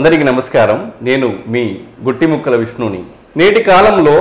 అందరికీ నమస్కారం. నేను మీ గుట్టిముక్కల విష్ణుని. నేటి కాలంలో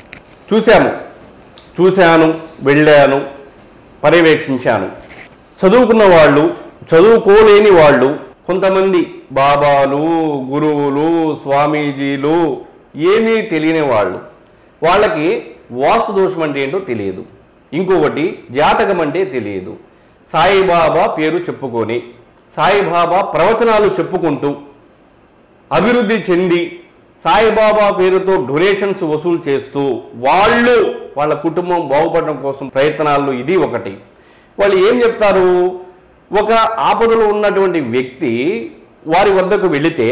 చూశాను, వెళ్ళాను, పర్యవేక్షించాను. చదువుకున్న వాళ్ళు, చదువుకోలేని వాళ్ళు, కొంతమంది బాబాలు, గురువులు, స్వామీజీలు, ఏమీ తెలియని వాళ్ళు, వాళ్ళకి వాస్తు దోషం అంటే ఏంటో తెలియదు. ఇంకొకటి జాతకం అంటే తెలియదు. సాయిబాబా పేరు చెప్పుకొని, సాయిబాబా ప్రవచనాలు చెప్పుకుంటూ అభివృద్ధి చెంది సాయిబాబా పేరుతో డొనేషన్స్ వసూలు చేస్తూ వాళ్ళ కుటుంబం బాగుపడడం కోసం ప్రయత్నాలు ఇది ఒకటి. వాళ్ళు ఏం చెప్తారు, ఒక ఆపదలో ఉన్నటువంటి వ్యక్తి వారి వద్దకు వెళితే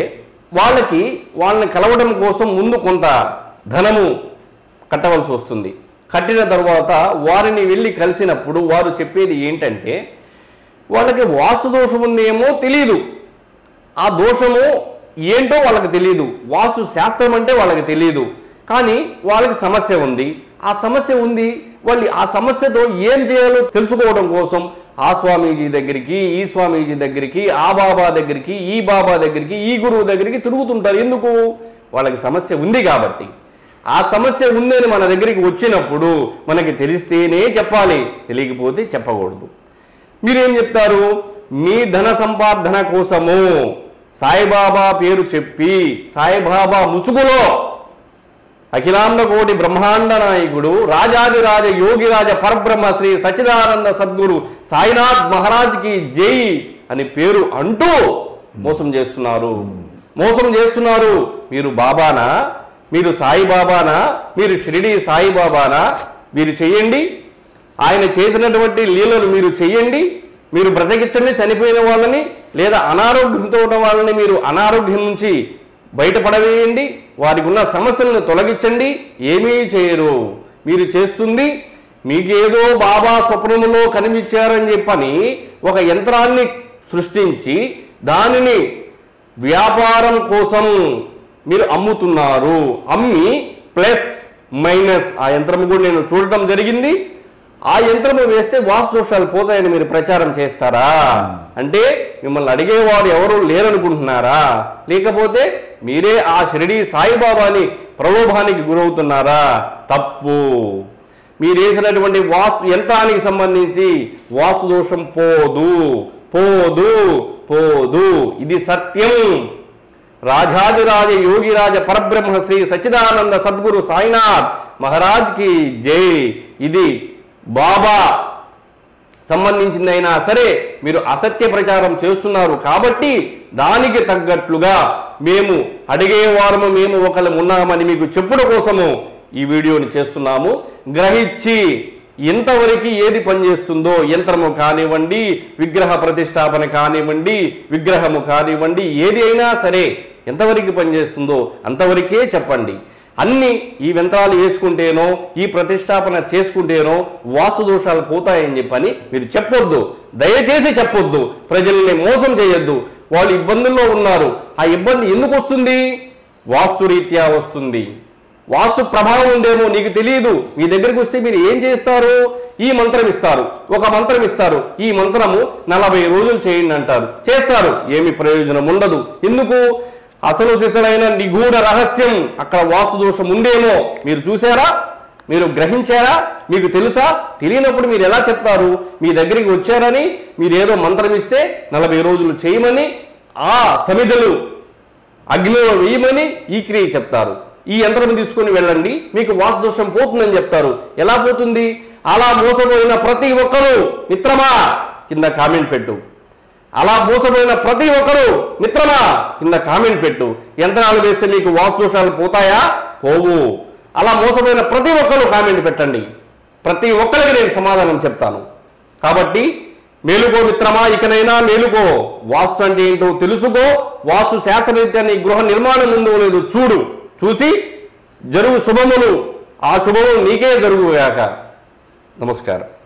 వాళ్ళని కలవడం కోసం ముందు కొంత ధనము కట్టవలసి వస్తుంది. కట్టిన తర్వాత వారిని వెళ్ళి కలిసినప్పుడు వారు చెప్పేది ఏంటంటే వాళ్ళకి వాస్తు దోషం ఉందేమో తెలియదు, ఆ దోషము ఏంటో వాళ్ళకి తెలియదు, వాస్తు శాస్త్రం అంటే వాళ్ళకి తెలియదు, కానీ వాళ్ళకి సమస్య ఉంది. ఆ సమస్య ఉంది, వాళ్ళు ఆ సమస్యతో ఏం చేయాలో తెలుసుకోవడం కోసం ఆ స్వామీజీ దగ్గరికి, ఈ స్వామీజీ దగ్గరికి, ఆ బాబా దగ్గరికి, ఈ బాబా దగ్గరికి, ఈ గురువు దగ్గరికి తిరుగుతుంటారు. ఎందుకు? వాళ్ళకి సమస్య ఉంది కాబట్టి. ఆ సమస్య ఉందని మన దగ్గరికి వచ్చినప్పుడు మనకి తెలిస్తేనే చెప్పాలి, తెలియకపోతే చెప్పకూడదు. మీరేం చెప్తారు, మీ ధన సంపాదన కోసము సాయిబాబా పేరు చెప్పి సాయిబాబా ముసుగులో అఖిలాండ కోటి బ్రహ్మాండ నాయకుడు రాజాదిరాజ యోగిరాజ పరబ్రహ్మ శ్రీ సచ్చిదానంద సద్గురు సాయినాథ్ మహారాజ్కి జై అని పేరు అంటూ మోసం చేస్తున్నారు. మీరు బాబానా, మీరు సాయిబాబానా, మీరు షిరిడి సాయిబాబానా? మీరు చెయ్యండి, ఆయన చేసినటువంటి లీలలు మీరు చెయ్యండి, మీరు బ్రతికించండి చనిపోయిన వాళ్ళని, లేదా అనారోగ్యంతో ఉన్న వాళ్ళని మీరు అనారోగ్యం నుంచి బయటపడవేయండి, వారికి ఉన్న సమస్యలను తొలగించండి. ఏమీ చేయరు. మీరు చేస్తుంది మీకేదో బాబా స్వప్నములో కనిపించారని చెప్పని ఒక యంత్రాన్ని సృష్టించి దానిని వ్యాపారం కోసం మీరు అమ్ముతున్నారు. అమ్మి ప్లస్ మైనస్ ఆ యంత్రం కూడా నేను చూడటం జరిగింది. ఆ యంత్రము వేస్తే వాస్తు దోషాలు పోతాయని మీరు ప్రచారం చేస్తారా? అంటే మిమ్మల్ని అడిగేవాడు ఎవరు లేరనుకుంటున్నారా? లేకపోతే మీరే ఆ షిరిడి సాయిబాబాని ప్రలోభానికి గురవుతున్నారా? తప్పు. మీరు వేసినటువంటి వాస్తు యంత్రానికి సంబంధించి వాస్తు దోషం పోదు. ఇది సత్యం. రాజాదిరాజ యోగిరాజ పరబ్రహ్మ శ్రీ సచ్చిదానంద సద్గురు సాయినాథ్ మహారాజ్కి జై. ఇది బాబా సంబంధించిందైనా సరే మీరు అసత్య ప్రచారం చేస్తున్నారు కాబట్టి దానికి తగ్గట్లుగా మేము అడిగేవారము, మేము ఒకళ్ళు ఉన్నామని మీకు చెప్పుల కోసము ఈ వీడియోని చేస్తున్నాము. గ్రహించి ఎంతవరకు ఏది పనిచేస్తుందో, యంత్రము కానివ్వండి, విగ్రహ ప్రతిష్టాపన కానివ్వండి, విగ్రహము కానివ్వండి, ఏది అయినా సరే ఎంతవరకు పనిచేస్తుందో అంతవరకే చెప్పండి. అన్ని ఈ యంత్రాలు వేసుకుంటేనో, ఈ ప్రతిష్టాపన చేసుకుంటేనో వాస్తు దోషాలు పోతాయని చెప్పని మీరు చెప్పొద్దు, దయచేసి చెప్పొద్దు. ప్రజల్ని మోసం చేయొద్దు. వాళ్ళు ఇబ్బందుల్లో ఉన్నారు. ఆ ఇబ్బంది ఎందుకు వస్తుంది? వాస్తు రీత్యా వస్తుంది. వాస్తు ప్రభావం ఉందేమో నీకు తెలియదు. మీ దగ్గరికి వస్తే మీరు ఏం చేస్తారు? ఈ మంత్రం ఇస్తారు, ఒక మంత్రం ఇస్తారు. ఈ మంత్రము 40 రోజులు చేయండి అంటారు. చేస్తారు, ఏమి ప్రయోజనం ఉండదు. ఎందుకు? అసలు సిసలైన నిగూఢ రహస్యం అక్కడ వాస్తు దోషం ఉందేమో మీరు చూసారా? మీరు గ్రహించారా? మీకు తెలుసా? తెలియనప్పుడు మీరు ఎలా చెప్తారు? మీ దగ్గరికి వచ్చారని మీరు ఏదో మంత్రం ఇస్తే 40 రోజులు చేయమని, ఆ సమిధలు అగ్నిలో వేయమని ఈ క్రియ చెప్తారు. ఈ యంత్రం తీసుకొని వెళ్ళండి, మీకు వాస్తు దోషం పోతుందని చెప్తారు. ఎలా పోతుంది? అలా మోసపోయిన ప్రతి ఒక్కరూ మిత్రమా కింద కామెంట్ పెట్టు. అలా మోసపోయిన ప్రతి ఒక్కరూ మిత్రమా కింద కామెంట్ పెట్టు. యంత్రాలు వేస్తే మీకు వాస్తు దోషాలు పోతాయా? పోవు. అలా మోసపోయిన ప్రతి ఒక్కరూ కామెంట్ పెట్టండి. ప్రతి ఒక్కరికి నేను సమాధానం చెప్తాను. కాబట్టి మేలుకో మిత్రమా, ఇకనైనా మేలుకో. వాస్తు అంటే ఏంటో తెలుసుకో. వాస్తు శాస్త్రరీత్యా నీ గృహ నిర్మాణం ఉందో లేదో చూసి జరుగు శుభములు, ఆ శుభములు నీకే జరుగుగాక. నమస్కారం.